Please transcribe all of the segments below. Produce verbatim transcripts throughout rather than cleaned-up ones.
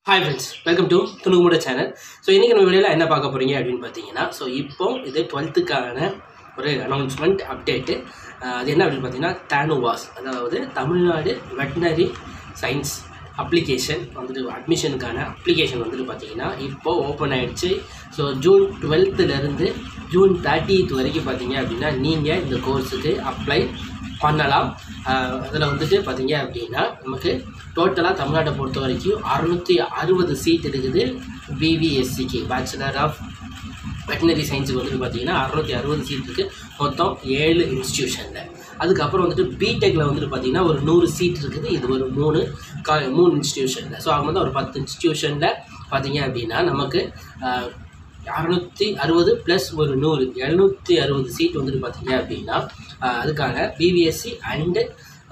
Hi friends, welcome to Tunugumoda channel. So இன்னைக்கு நம்ம வீடியோல என்ன பார்க்க போறீங்க அப்படினு பாத்தீங்கன்னா சோ இப்போ இது twelfth கான ஒரு அனௌன்ஸ்மென்ட் அப்டேட். அது என்ன அப்படினு பாத்தீங்கன்னா தானுவாஸ் அதாவது தமிழ்நாடு வெட்டனரி சயின்ஸ் அப்ளிகேஷன் வந்து அட்மிஷனுக்கான அப்ளிகேஷன் வந்து பாத்தீங்கன்னா இப்போ ஓபன் ஆயிடுச்சு. சோ ஜூன் twelfth ல இருந்து ஜூன் thirtieth வரைக்கும் பாத்தீங்க அப்படினா நீங்க இந்த கோர்ஸ்க்கு அப்ளை பண்ணலாம். அதில் வந்துட்டு பார்த்தீங்க அப்படின்னா நமக்கு டோட்டலாக தமிழ்நாட்டை பொறுத்த வரைக்கும் அறுநூற்றி அறுபது சீட் இருக்குது. பிவிஎஸ்சிக்கு பேச்சுலர் ஆஃப் வெட்டினரி சயின்ஸுக்கு வந்துட்டு பார்த்தீங்கன்னா அறுநூற்றி அறுபது சீட் இருக்குது மொத்தம் ஏழு இன்ஸ்டியூஷனில். அதுக்கப்புறம் வந்துட்டு பிடெக்கில் வந்துட்டு பார்த்தீங்கன்னா ஒரு நூறு சீட் இருக்குது. இது ஒரு மூணு கா மூணு இன்ஸ்டியூஷனில். ஸோ அவங்க வந்து ஒரு பத்து இன்ஸ்டியூஷனில் பார்த்தீங்க அப்படின்னா நமக்கு அறுநூற்றி அறுபது ப்ளஸ் ஒரு நூறு எழுநூற்றி அறுபது சீட் வந்துட்டு பார்த்தீங்க அப்படின்னா அதுக்கான பிவிஎஸ்சி அண்டு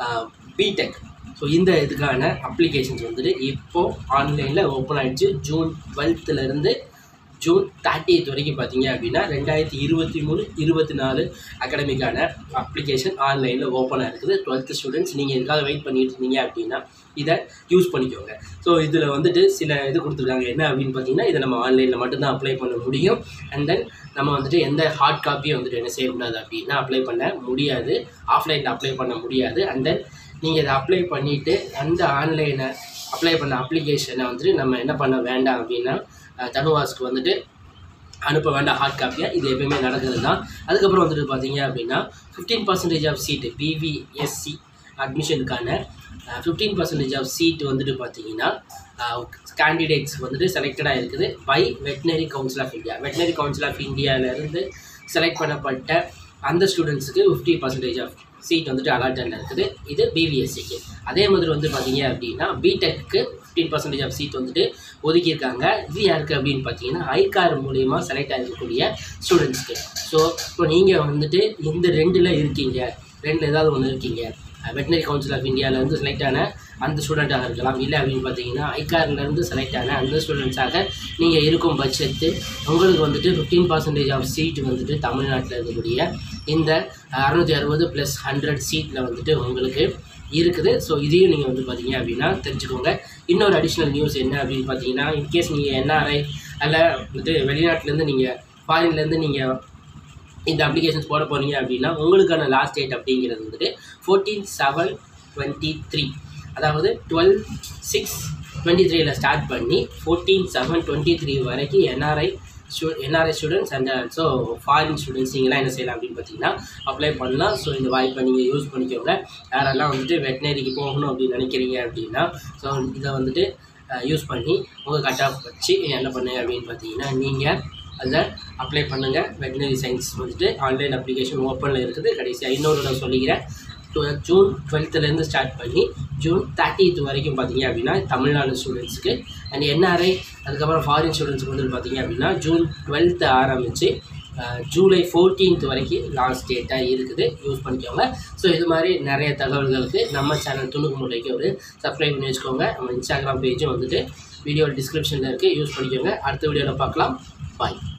பிடெக். ஸோ இந்த இதுக்கான அப்ளிகேஷன்ஸ் வந்துட்டு இப்போது ஆன்லைனில் ஓப்பன் ஆகிடுச்சு. ஜூன் டுவெல்த்துலேருந்து ஜூன் தேர்ட்டியத் வரைக்கும் பார்த்தீங்க அப்படின்னா ரெண்டாயிரத்தி இருபத்தி மூணு இருபத்தி நாலு அகாடமிக்கான அப்ளிகேஷன் ஆன்லைனில் ஓப்பனாக இருக்குது. டுவெல்த்து ஸ்டூடெண்ட்ஸ் நீங்கள் எதுக்காக வெயிட் பண்ணிட்டு இருந்தீங்க அப்படின்னா இதை யூஸ் பண்ணிக்கோங்க. ஸோ இதில் வந்துட்டு சில இது கொடுத்துருக்காங்க. என்ன அப்படின்னு பார்த்தீங்கன்னா இதை நம்ம ஆன்லைனில் மட்டும்தான் அப்ளை பண்ண முடியும். அண்ட் தென் நம்ம வந்துட்டு எந்த ஹார்ட் காப்பியும் வந்துட்டு என்ன செய்யக்கூடாது அப்படின்னா அப்ளை பண்ண முடியாது. ஆஃப்லைனில் அப்ளை பண்ண முடியாது. அண்ட் தென் நீங்கள் இதை அப்ளை பண்ணிவிட்டு அந்த ஆன்லைனை அப்ளை பண்ண அப்ளிகேஷனை வந்துட்டு நம்ம என்ன பண்ண வேண்டாம் அப்படின்னா தனுவாஸ்க்கு வந்துட்டு அனுப்ப வேண்டாம் ஹார்ட் காப்பியாக. இது எப்பயுமே நடக்குது தான். அதுக்கப்புறம் வந்துட்டு பார்த்தீங்க அப்படின்னா fifteen percentage of seat BVSc அட்மிஷனுக்கான ஃபிஃப்டீன் பர்சன்டேஜ் ஆஃப் சீட் வந்துட்டு பார்த்தீங்கன்னா கேண்டிடேட்ஸ் வந்துட்டு செலக்டடாக இருக்குது by veterinary council of India. Veterinary council of இந்தியாவிலேருந்து செலக்ட் பண்ணப்பட்ட அந்த ஸ்டூடெண்ட்ஸுக்கு ஃபிஃப்டி பர்சன்டேஜ் ஆஃப் சீட் வந்துட்டு அலாட்டட் இருக்குது. இது பிவிஎஸ்சிக்கு. அதே மாதிரி வந்து பார்த்தீங்க அப்படின்னா பிடெக்கு ஃபிஃப்டீன் பர்சன்டேஜ் ஆஃப் சீட் வந்துட்டு ஒதுக்கியிருக்காங்க. இது யாருக்கு அப்படின்னு பார்த்தீங்கன்னா ஐகார் மூலியமாக செலக்ட் ஆகிருக்கக்கூடிய ஸ்டூடெண்ட்ஸ்க்கு. ஸோ இப்போ நீங்கள் வந்துட்டு இந்த ரெண்டில் இருக்கீங்க, ரெண்டில் ஏதாவது ஒன்று இருக்கீங்க, வெட்டினரி கவுன்சில் ஆஃப் இந்தியாவிலேருந்து செலக்ட் ஆன அந்த ஸ்டூடெண்ட்டாக இருக்கலாம். இல்லை அப்படின்னு பார்த்தீங்கன்னா ஐகார்லேருந்து செலக்ட் ஆன அந்த ஸ்டூடெண்ட்ஸாக நீங்கள் இருக்கும் பட்சத்து உங்களுக்கு வந்துட்டு ஃபிஃப்டீன் பர்சன்டேஜ் ஆஃப் சீட் வந்துட்டு தமிழ்நாட்டில் இருக்கக்கூடிய இந்த அறுநூற்றி அறுபது ப்ளஸ் ஹண்ட்ரட் சீட்டில் வந்துட்டு உங்களுக்கு இருக்குது. ஸோ இதையும் நீங்கள் வந்து பார்த்தீங்க அப்படின்னா தெரிஞ்சுக்கோங்க. இன்னொரு அடிஷ்னல் நியூஸ் என்ன அப்படின்னு பார்த்தீங்கன்னா இன்கேஸ் நீங்கள் என்ஆர்ஐ அல்ல வந்துட்டு வெளிநாட்டிலேருந்து நீங்கள் ஃபாரின்லேருந்து நீங்கள் இந்த அப்ளிகேஷன்ஸ் போட போகிறீங்க அப்படின்னா உங்களுக்கான லாஸ்ட் டேட் அப்படிங்கிறது வந்துட்டு ஃபோர்டீன் செவன் டுவெண்ட்டி த்ரீ அதாவது டுவெல் சிக்ஸ் டுவெண்ட்டி த்ரீயில் ஸ்டார்ட் பண்ணி ஃபோர்டீன் செவன் டுவெண்ட்டி த்ரீ வரைக்கும் NRI stu NRI students and also foreign students நீங்களாம் என்ன செய்யலாம் அப்படின்னு பார்த்தீங்கன்னா அப்ளை பண்ணலாம். ஸோ இந்த வாய்ப்பை நீங்கள் யூஸ் பண்ணிக்கோங்க. யாரெல்லாம் வந்துட்டு வெட்டினரிக்கு போகணும் அப்படின்னு நினைக்கிறீங்க அப்படின்னா ஸோ இதை வந்துட்டு யூஸ் பண்ணி உங்கள் கட் ஆஃப் வச்சு என்ன பண்ணுங்க அப்படின்னு பார்த்தீங்கன்னா நீங்கள் அதில் அப்ளை பண்ணுங்கள். வெட்டினரி சயின்ஸ் வந்துட்டு ஆன்லைன் அப்ளிகேஷன் ஓப்பனில் இருக்குது. கடைசியாக இன்னொரு நான் சொல்லிக்கிறேன். ஜூன் டுவெல்த்துலேருந்து ஸ்டார்ட் பண்ணி ஜூன் தேர்ட்டியத் வரைக்கும் பார்த்தீங்க அப்படின்னா தமிழ்நாடு ஸ்டூடெண்ட்ஸுக்கு அண்ட் என்ஆர்ஐ அதுக்கப்புறம் ஃபாரின் ஸ்டூடெண்ட்ஸுக்கு வந்து பார்த்தீங்க அப்படின்னா ஜூன் டுவெல்த்து ஆரம்பித்து ஜூலை ஃபோர்டீன்த் வரைக்கும் லாஸ்ட் டேட்டாக இருக்குது. யூஸ் பண்ணிக்கோங்க. ஸோ இது மாதிரி நிறைய தகவல்களுக்கு நம்ம சேனல் துணுக்குமுறைக்கு ஒரு சப்ஸ்கிரைப் பண்ணி வச்சுக்கோங்க. நம்ம இன்ஸ்டாகிராம் பேஜும் வந்துட்டு வீடியோ டிஸ்கிரிப்ஷனில் இருக்குது. யூஸ் பண்ணிக்கோங்க. அடுத்த வீடியோவில் பார்க்கலாம். பாய்.